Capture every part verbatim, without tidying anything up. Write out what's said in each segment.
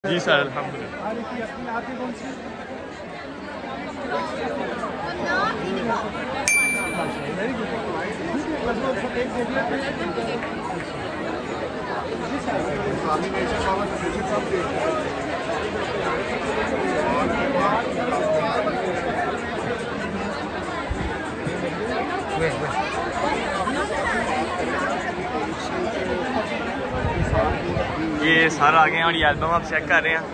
जी sir अल्हम्दुलिल्लाह। ये सारा आ गए हैं और ये एल्बम आप चेक कर रहे हैं।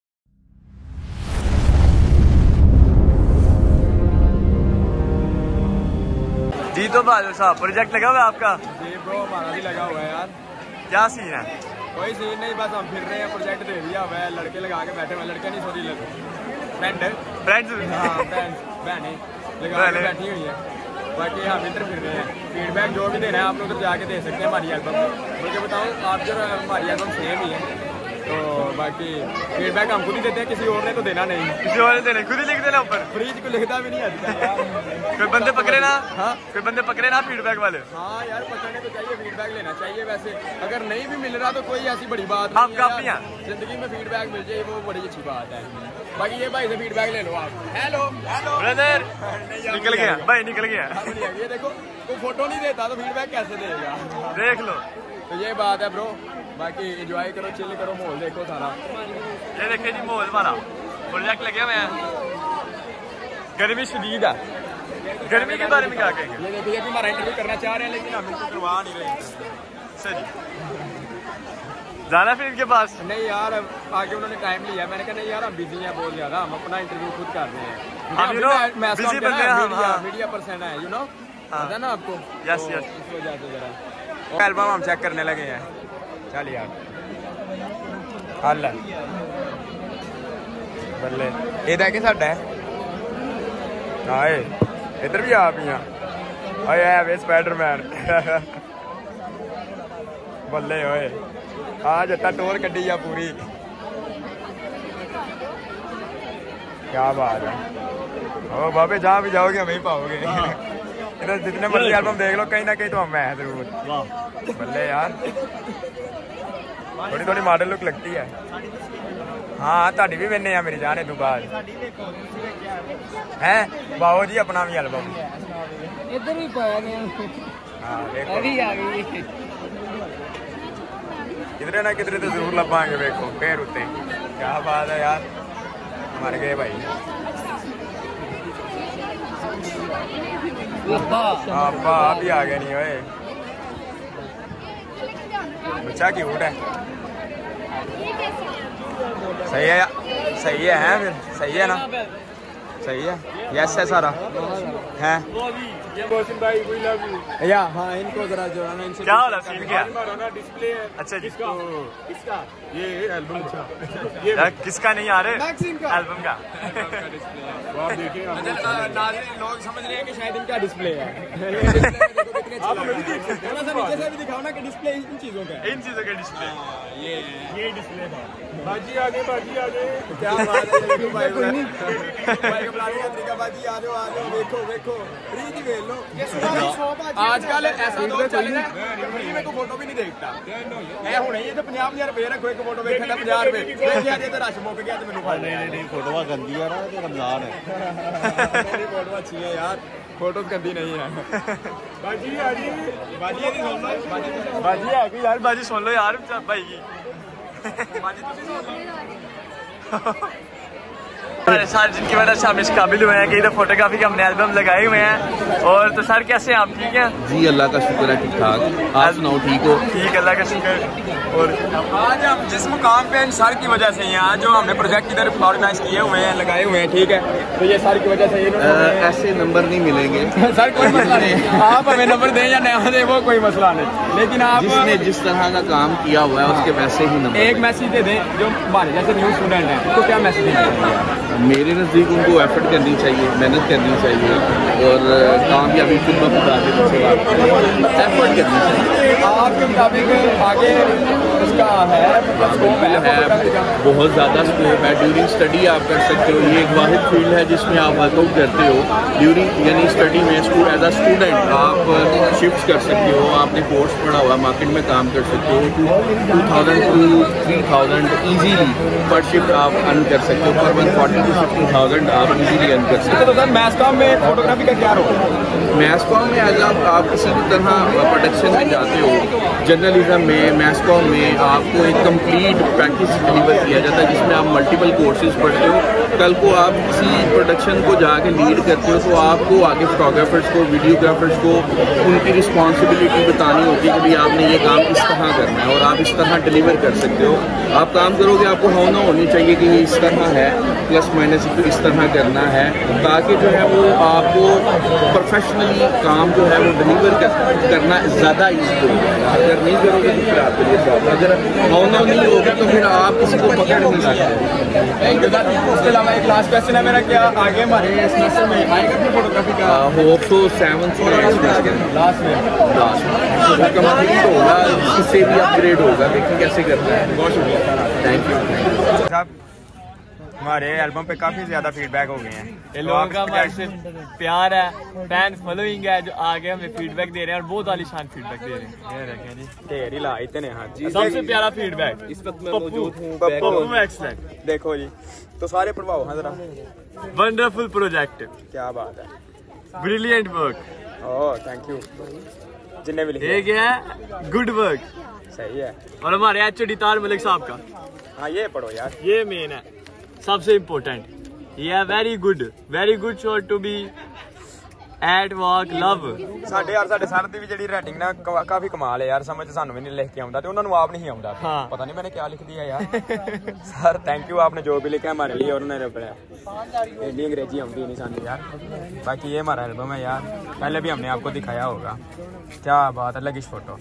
जी तो बहादुर साहब प्रोजेक्ट लगा हुआ है आपका? जी ब्रो हमारा भी लगा हुआ है यार। क्या सीन है? कोई सीन नहीं, बस हम फिर रहे हैं, प्रोजेक्ट दे दिया हुआ है, लड़के लगा के बैठे हुए, लड़के नहीं सॉरी फ्रेंड फ्रेंड्स हाँ फ्रेंड्स बहनें लगा के बैठी हुई है। बाकी हम इधर फिर रहे हैं, फीडबैक जो भी देना है आप लोग उधर जाके दे सकते हैं हमारी एल्बम। मुझे बताऊँ आप जो हमारी एल्बम सेम ही है, तो बाकी फीडबैक हम खुद ही देते हैं, किसी और ने तो देना नहीं, किसी और ने देना, खुद ही लिख देना ऊपर। फ्रीज को लिखता भी नहीं आता। कोई बंदे पकड़े ना, हाँ कोई बंदे पकड़े ना फीडबैक वाले। हाँ यार पकड़ने तो चाहिए, फीडबैक लेना चाहिए। वैसे अगर नहीं भी मिल रहा तो कोई ऐसी बड़ी बात आप नहीं काफी हैं, जिंदगी में फीडबैक मिल जाए वो बड़ी अच्छी बात है। बाकी ये भाई से फीडबैक ले लो आप। हेलो हेलो ब्रदर निकल गया भाई, निकल गया। ये देखो वो फोटो नहीं देता तो फीडबैक कैसे देगा, देख लो। तो ये बात है ब्रो। बाकी एंजॉय करो, चिल करो, माहौल देखो सारा। ये देखिए जी माहौल हमारा, प्रोजेक्ट लगे हुए हैं। गर्मी शदीद है, गर्मी के बारे में क्या कहेंगे? ये देखिए अभी हमारा इंटरव्यू करना चाह रहे हैं लेकिन हम इनको करवा नहीं रहे। सर जाना फिर इनके पास? नहीं यार आगे उन्होंने टाइम लिया, मैंने कहा नहीं यार हम बिजी हैं बहुत ज्यादा, हम अपना इंटरव्यू खुद कर रहे हैं। हम यू नो बिजी बंदे हैं हम, मीडिया मीडिया पर्सन है, यू नो पता है ना आपको। यस यस इस वजह से जरा एल्बम हम चेक करने लगे हैं। चल यार हल बल्ले ये देखे साडा आए इधर भी आप ही आए है वे स्पाइडरमैन। बल्ले ओए आ जट्टा टोर कड्डी आ पूरी, क्या बात है। ओ बाबे जहाँ भी जाओगे वहीं पाओगे। इधर जितने मर्जी एल्बम देख लो कहीं ना कहीं तो हम है जरूर। बल्ले यार थोड़ी थोड़ी मॉडल लुक लगती है। हाँ ताड़ी भी वेने आ मेरी जाने तू बाद है बाओ जी अपना भी एल्बम इधर भी पाया गया। हाँ देखो अभी आ गई, किधरे ना किधरे तो जरूर लपाएंगे। देखो पैर उते, क्या बात है यार, मर गए भाई। अब्बा आप ही आ गए नहीं ओए, बच्चा क्यूट है। सही है सही है, है फिर सही है ना, सही है। यस है सारा है या हाँ। इनको जरा जो है ना इनसे क्या वाला सीन क्या? डिस्प्ले है। अच्छा जी किसका? किसका ये एल्बम? अच्छा ये किसका नहीं आ रहे एल्बम का? आप देखिए नाज़रीन लोग समझ रहे हैं कि शायद इनका डिस्प्ले है। थोड़ा सा नीचे से भी दिखाओ ना कि डिस्प्ले इन चीजों का, इन चीजों का डिस्प्ले। ये ये डिस्प्ले है। बाजी आगे बाजी आगे, क्या बात है भाई भाई बुलाने का तरीका। बाजी आ जाओ आ जाओ, देखो देखो फ्री भेज लो। आजकल ऐसा दौर चल रहा है फ्री में तो फोटो भी नहीं देखता है। हुणे ये तो पचास हजार रुपये रखो एक फोटो देखा था, पचास रुपये देखिए तो रश मुक गया तो मैंने फड़ लिया। नहीं फोटो गंदी है ना, तो रमजान है। फोटो अच्छी है यार, फोटो गंदी नहीं है। बाजी आ गई, बाजी सुन लो, बाजी आ गई यार, बाजी सुन लो यार भाई की। सर जिनकी वजह से हम इस काबिल हुए हैं कि इधर फोटोग्राफी के हमने एल्बम लगाए हुए हैं। और तो सर कैसे हैं आप? ठीक हैं जी, अल्लाह का शुक्र है, ठीक ठाक। आप सुनाओ ठीक हो? ठीक अल्लाह का शुक्र। और आज हम जिस मुकाम पे इन सर की वजह से हैं, आज जो हमने प्रोजेक्ट इधर ऑर्गेनाइज किए हुए हैं, लगाए हुए हैं, ठीक है, तो ये सर की वजह से ऐसे नंबर नहीं मिलेंगे। सर कोई मसला नहीं, आप हमें नंबर दें या नहीं दें वो कोई मसला नहीं, लेकिन आप जिसने जिस तरह का काम किया हुआ है उसके वैसे ही नंबर। एक मैसेज दे दें जो हमारे जैसे न्यू स्टूडेंट हैं, तो क्या मैसेज दें? मेरे नज़दीक उनको एफर्ट करनी चाहिए, मेहनत करनी चाहिए और कामयाबी खुद ब खुद आगे पीछे एफर्ट करनी चाहिए। आपके मुताबिक आगे इसका है मतलब स्कोप है फोटोग्राफी का? बहुत ज़्यादा स्कोप है। ड्यूरिंग स्टडी आप कर सकते हो। ये एक वाहिद फील्ड है जिसमें आप वर्कआउट करते हो ड्यूरिंग यानी स्टडी में। स्कूल एज अ स्टूडेंट आप शिफ्ट कर सकते हो। आपने कोर्स पढ़ा हुआ, मार्केट में काम कर सकते हो। Two thousand two three thousand easily per shift आप अर्न कर सकते हो। Per month forty to fifty thousand आप ईजीली अर्न कर सकते हो। तो सर मैस्कॉम में फोटोग्राफी का क्या रोल है? मैस्कॉम में एज आप, आप किसी भी तरह प्रोडक्शन में जाते हो, जर्नलिज्म में, मैस्कॉम में आपको एक कंप्लीट पैकेज डिलीवर किया जाता है जिसमें आप मल्टीपल कोर्सेज पढ़ते हो। कल को आप किसी प्रोडक्शन को जाके लीड करते हो तो आपको आगे फोटोग्राफर्स को, वीडियोग्राफर्स को उनकी रिस्पॉन्सिबिलिटी बतानी होती है कि भाई आपने ये काम इस तरह करना है और आप इस तरह डिलीवर कर सकते हो। आप काम करोगे, आपको होना होनी चाहिए कि ये इस तरह है, प्लस माइनस इस तरह करना है, ताकि जो है वो आपको प्रोफेशनली काम जो है वो डिलीवर कर, करना ज़्यादा ईजी हो जाएगा। अगर नहीं करोगे तो फिर आपके लिए ज़्यादा, अगर होना नहीं होगा तो फिर आप किसी को पकड़ नहीं सकते। उसके अलावा एक लास्ट क्वेश्चन है मेरा, क्या आगे हमारे सेमेस्टर में आएगा अपनी फोटोग्राफी का? होप तो सेवन्थ लास्ट में लास्ट में कंप्लीट होगा, इससे भी अपग्रेड होगा। देखिए कैसे करना है। बहुत शुक्रिया सर, थैंक यू। साहब हमारे एल्बम पे काफी ज्यादा फीडबैक हो गए हैं। ये लोगों का हमारे से प्यार है, फैन फॉलोइंग है जो आगे हमें फीडबैक दे रहे हैं और बहुत आलिशान फीडबैक दे रहे हैं। ये रखें जी, ढेर ही ला इतने हाँ जी। सबसे प्यारा फीडबैक इस वक्त मैं पप्पू मौजूद हूँ पप्पू एक्सलेंट। देखो जी, तो सारे पढ़वाओ हाँ जरा। वंडरफुल प्रोजेक्ट, क्या बात है, brilliant work. Oh thank you जिन्ने भी लिखे। एक है गुड वर्क, सही है। और हमारे एच ओ डी तार मलिक साहब का, हाँ ये पढ़ो यार, ये मेन है सबसे इम्पोर्टेंट। ये है very good, very good shot to be at work love. ਸਾਡੇ ਯਾਰ ਸਾਡੇ ਸਰ ਦੀ ਵੀ ਜਿਹੜੀ ਰਾਈਟਿੰਗ ਨਾ ਕ- ਕਾਫੀ ਕਮਾਲ ਹੈ ਯਾਰ, ਸਮਝ ਸਾਨੂੰ ਵੀ ਨਹੀਂ ਲਿਖ ਕੇ ਆਉਂਦਾ ਤੇ ਉਹਨਾਂ ਨੂੰ ਆਪ नहीं ਆਉਂਦਾ। हाँ। पता नहीं मैंने क्या लिख दिया यार। सर थैंक यू, आपने जो भी लिखा हमारे लिए और उन्होंने पढ़ा। इंडी अंग्रेजी आती नहीं सानी यार। बाकी ये हमारा एल्बम है यार, पहले भी हमने आपको दिखाया होगा। क्या बात है, लगी फोटो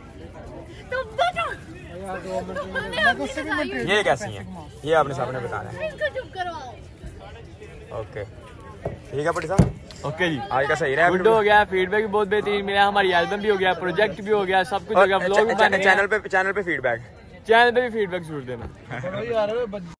ये कैसी है ये आपने सामने बताना है। ओके ठीक है पटी साहब, ओके जी, आज का सही रहा। गुड हो गया, फीडबैक भी बहुत बेहतरीन मिला, हमारी एल्बम भी हो गया, प्रोजेक्ट भी हो गया, सब कुछ हो गया, व्लॉग भी बन गया। चैनल पे चैनल पे फीडबैक चैनल पे भी फीडबैक जरूर देना।